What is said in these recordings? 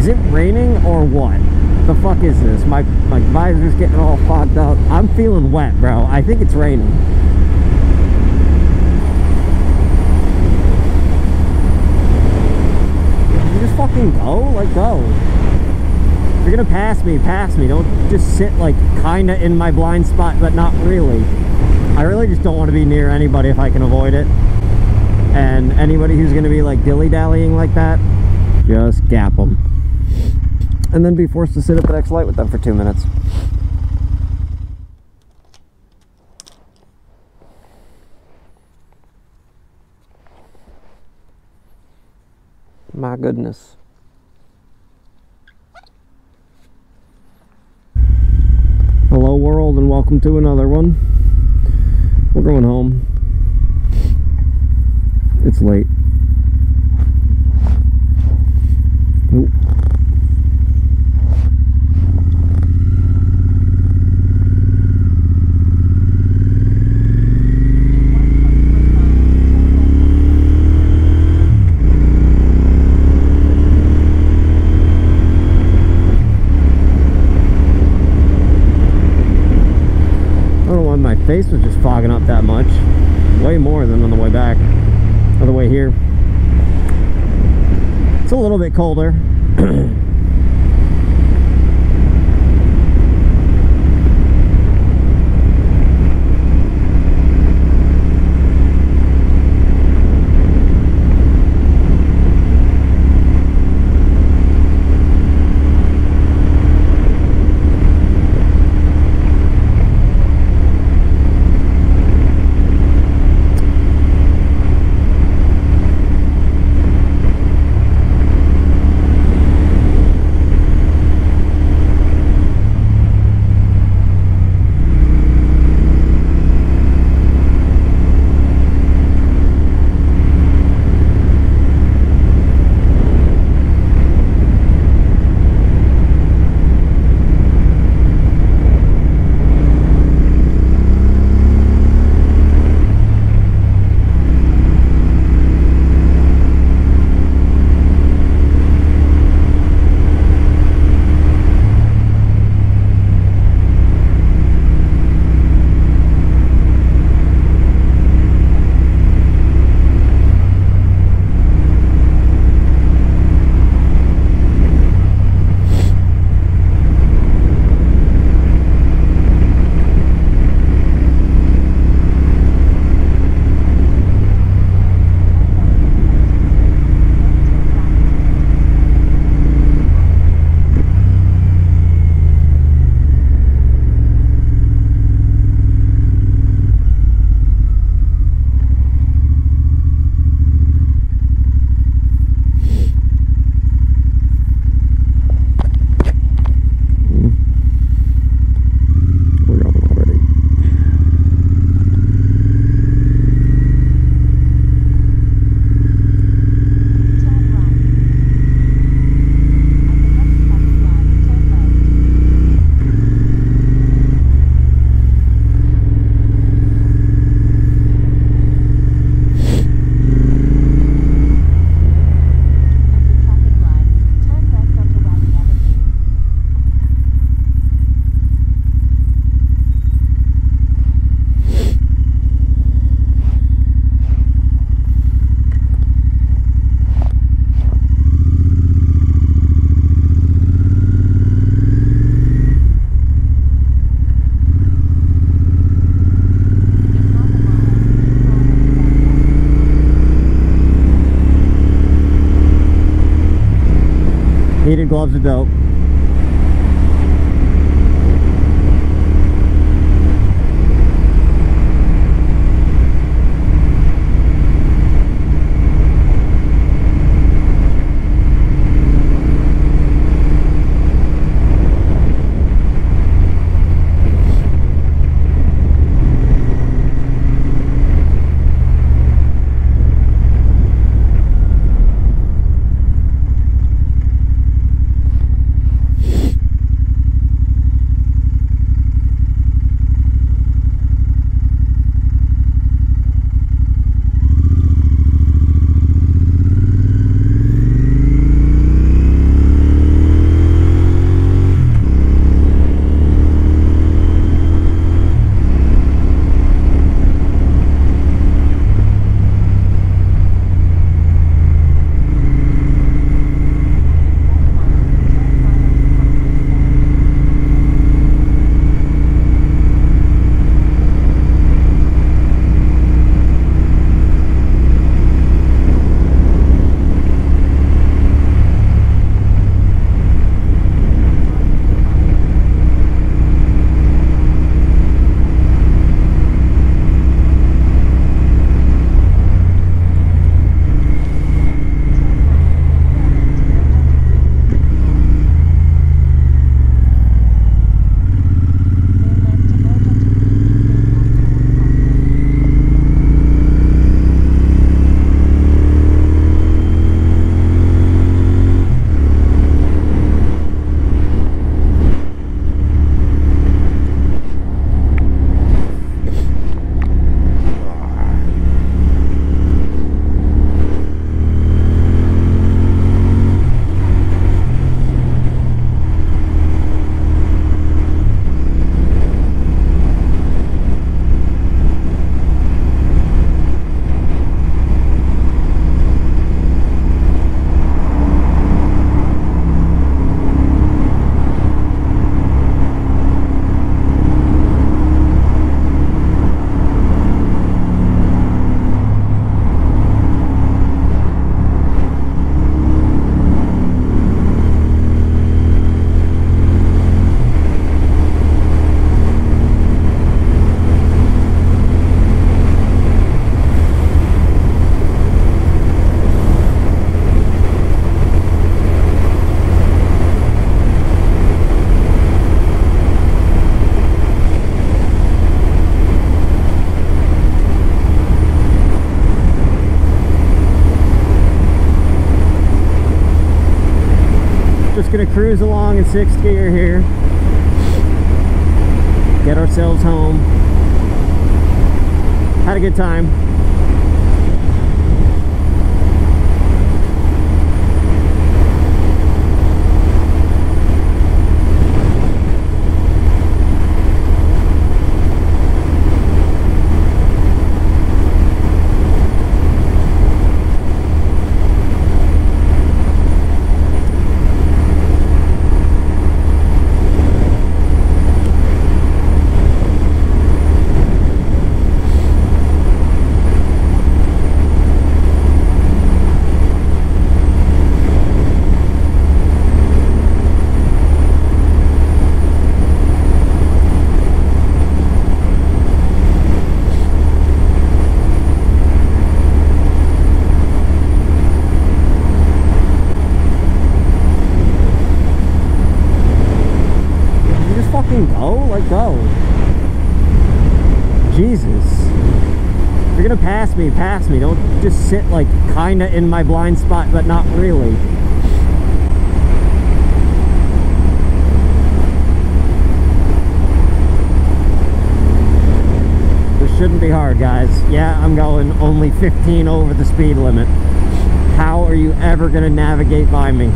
Is it raining or what? The fuck is this? My visor's getting all fogged up. I'm feeling wet, bro. I think it's raining. You just fucking go? Like, go. If you're gonna pass me, pass me. Don't just sit, like, kinda in my blind spot, but not really. I really just don't want to be near anybody if I can avoid it. And anybody who's gonna be, like, dilly-dallying like that, just gap them. And then be forced to sit at the next light with them for 2 minutes. My goodness. Hello world and welcome to another one. We're going home. It's late. Nope. My face was just fogging up that much, way more than on the way back, or the way here. It's a little bit colder. Heated gloves are dope. just gonna cruise along in 6th gear here. Get ourselves home. Had a good time. Go. Jesus. If you're gonna pass me. Don't just sit like kinda in my blind spot, but not really. This shouldn't be hard, guys. Yeah, I'm going only 15 over the speed limit. How are you ever gonna navigate by me?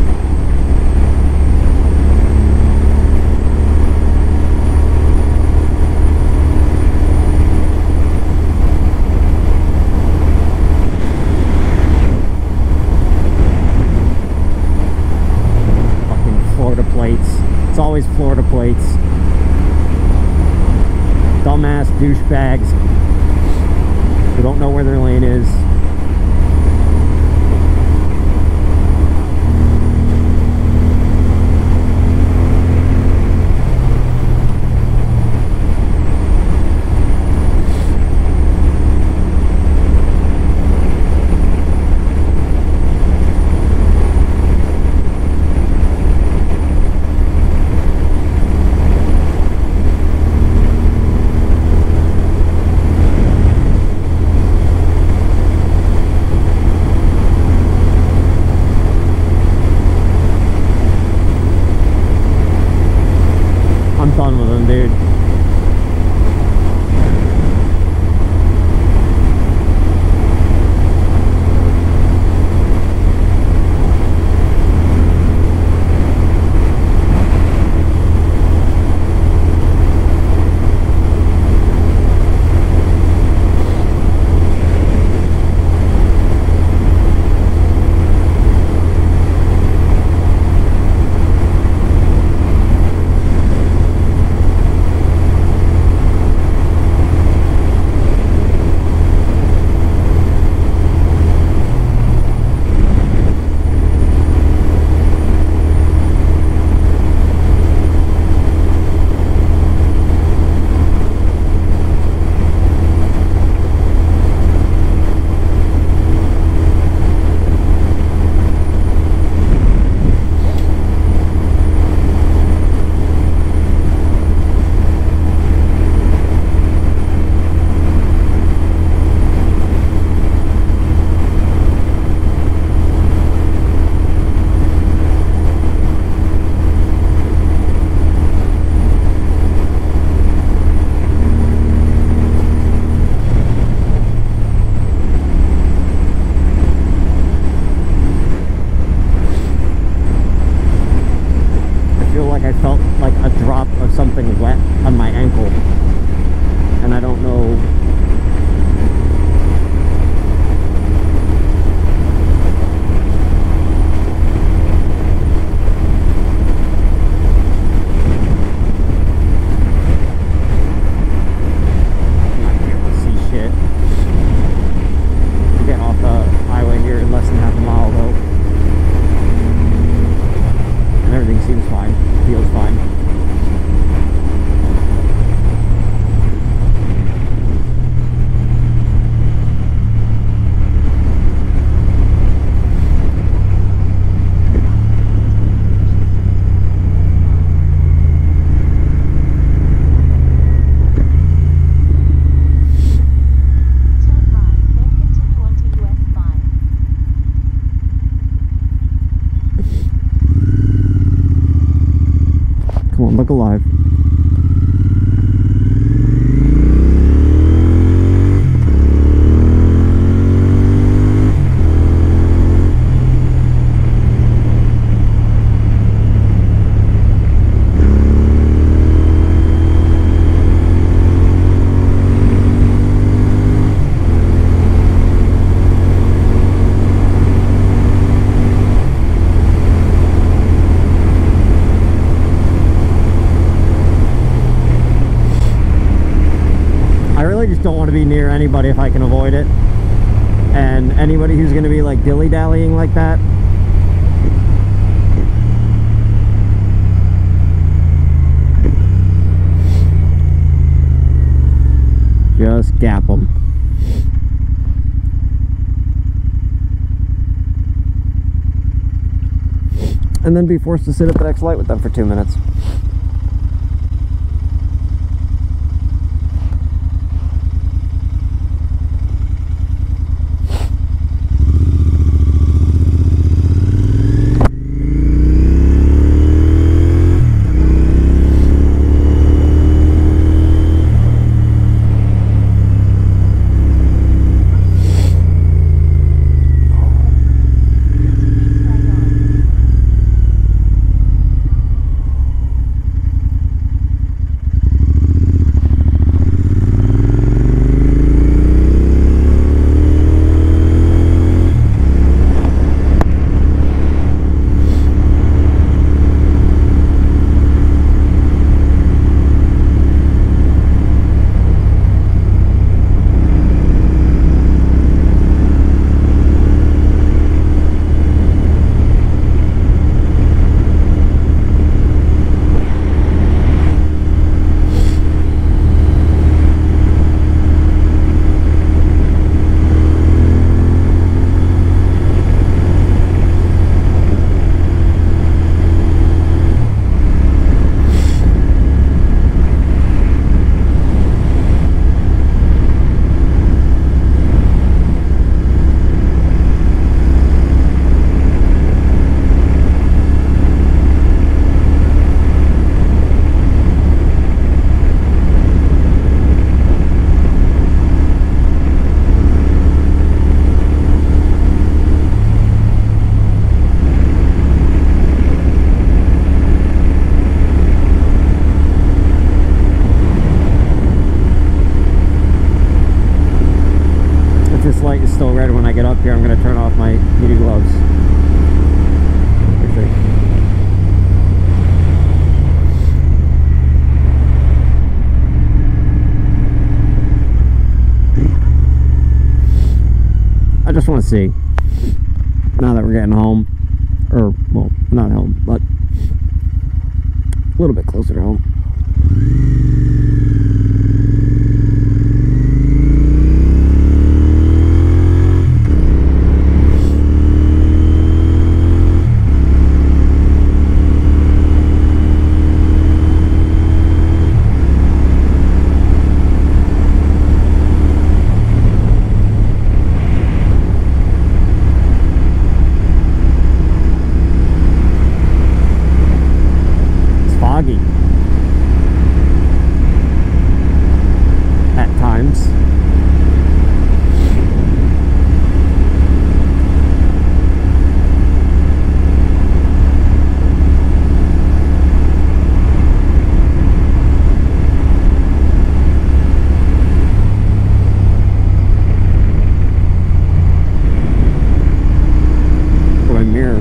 It's always Florida plates. Dumbass douchebags who don't know where their lane is. look alive. Don't want to be near anybody if I can avoid it, and anybody who's going to be like dilly-dallying like that, just gap them. And then be forced to sit at the next light with them for 2 minutes. Still red when I get up here. I'm going to turn off my heated gloves. I just want to see, now that we're getting home, or well, not home, but a little bit closer to home. At times. My mirror.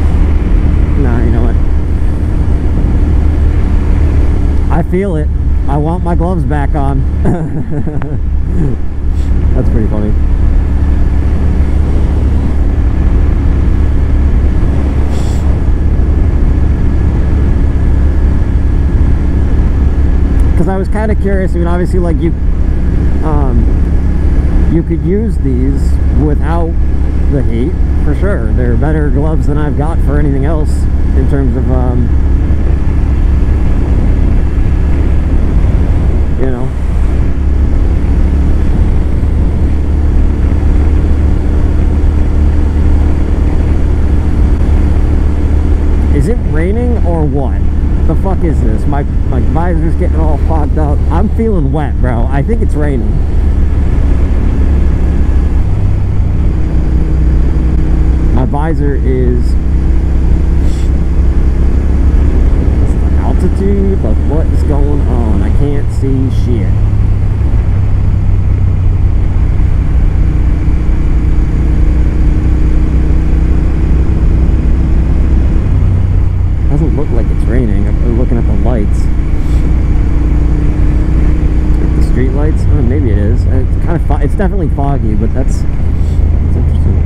feel it. I want my gloves back on. That's pretty funny. Because I was kind of curious. I mean, obviously, like you could use these without the heat for sure. They're better gloves than I've got for anything else in terms of you know. Is it raining or what? The fuck is this? My visor's getting all fogged up. I'm feeling wet, bro. I think it's raining. My visor is... It's the altitude, but what is going on? I can't see shit. Doesn't look like it's raining. I'm looking at the lights. The street lights? Oh, maybe it is. It's kind of it's definitely foggy, but that's interesting.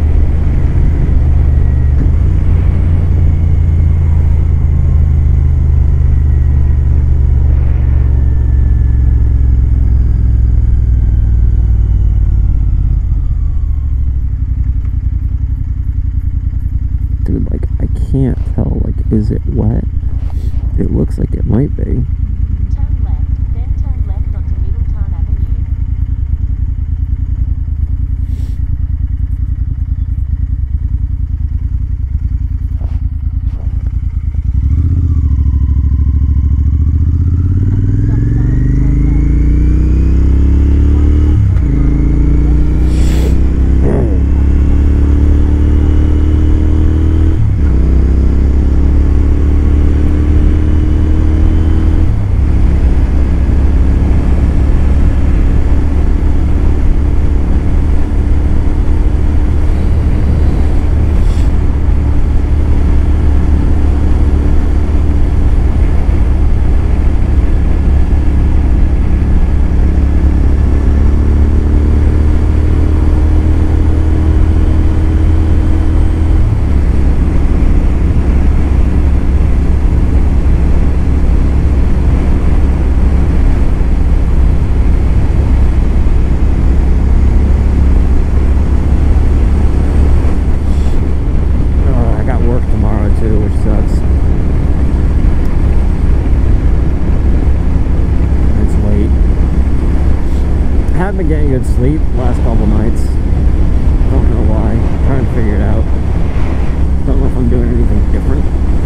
Dude, like, I can't tell. Like, is it wet? It looks like it might be. Turn left, then turn left onto Middletown Avenue. Been getting good sleep last couple nights. Don't know why. I'm trying to figure it out. Don't know if I'm doing anything different.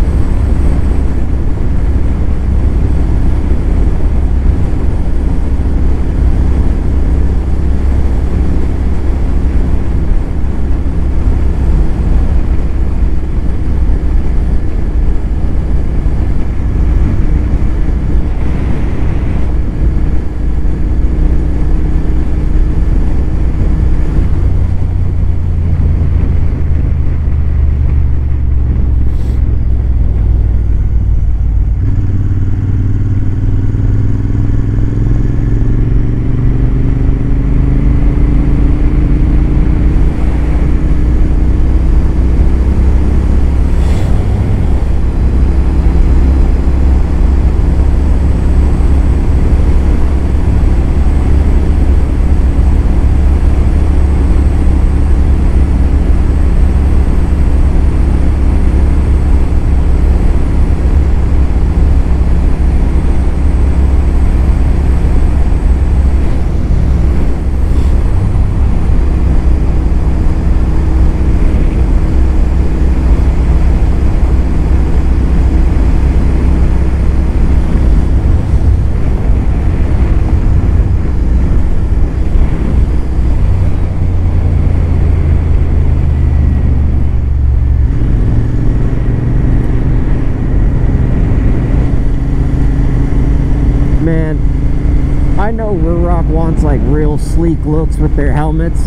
I know Ruroc wants like real sleek looks with their helmets.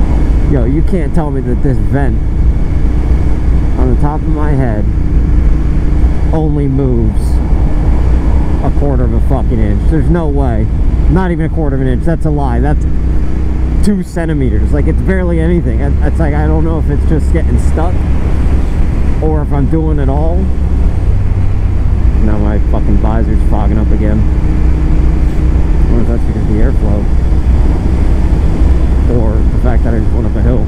Yo, you can't tell me that this vent on the top of my head only moves a quarter of a fucking inch. There's no way. Not even a quarter of an inch. That's a lie. That's 2 centimeters. Like, it's barely anything. It's like, I don't know if it's just getting stuck or if I'm doing it all. Now my fucking visor's fogging up again. I wonder if that's because of the airflow or the fact that I just went up a hill.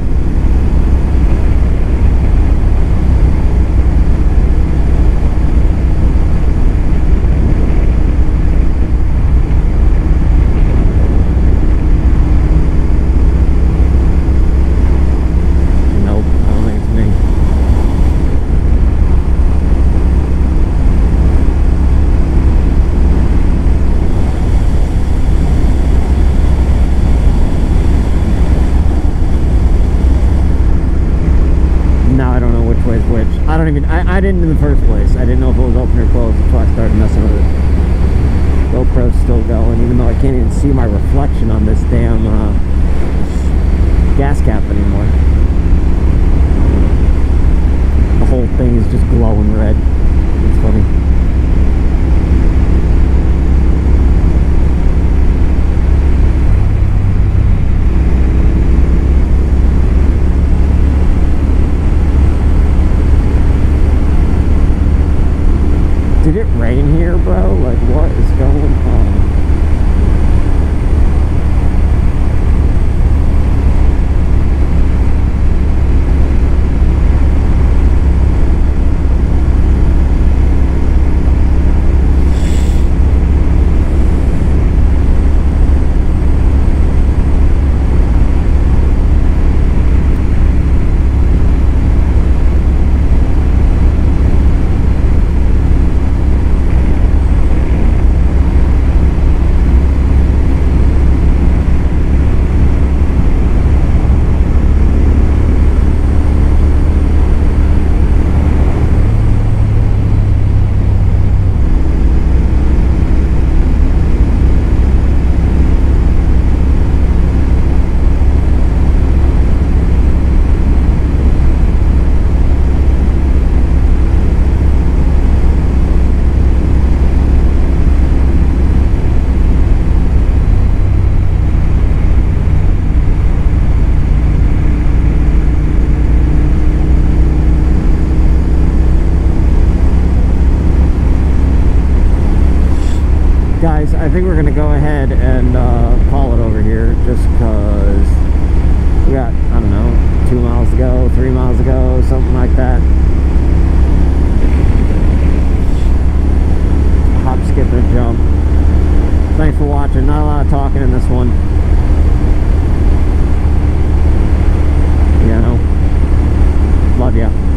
I didn't in the first place. I didn't know if it was open or closed until I started messing with it. GoPro's still going, even though I can't even see my reflection on this damn gas cap anymore. The whole thing is just glowing red. It's funny. Did it rain here, bro? Like, what is going on? Guys, I think we're gonna go ahead and call it over here, just because we got, I don't know, 2 miles to go, 3 miles to go, something like that. Hop, skip, and jump. Thanks for watching. Not a lot of talking in this one. You know, love ya.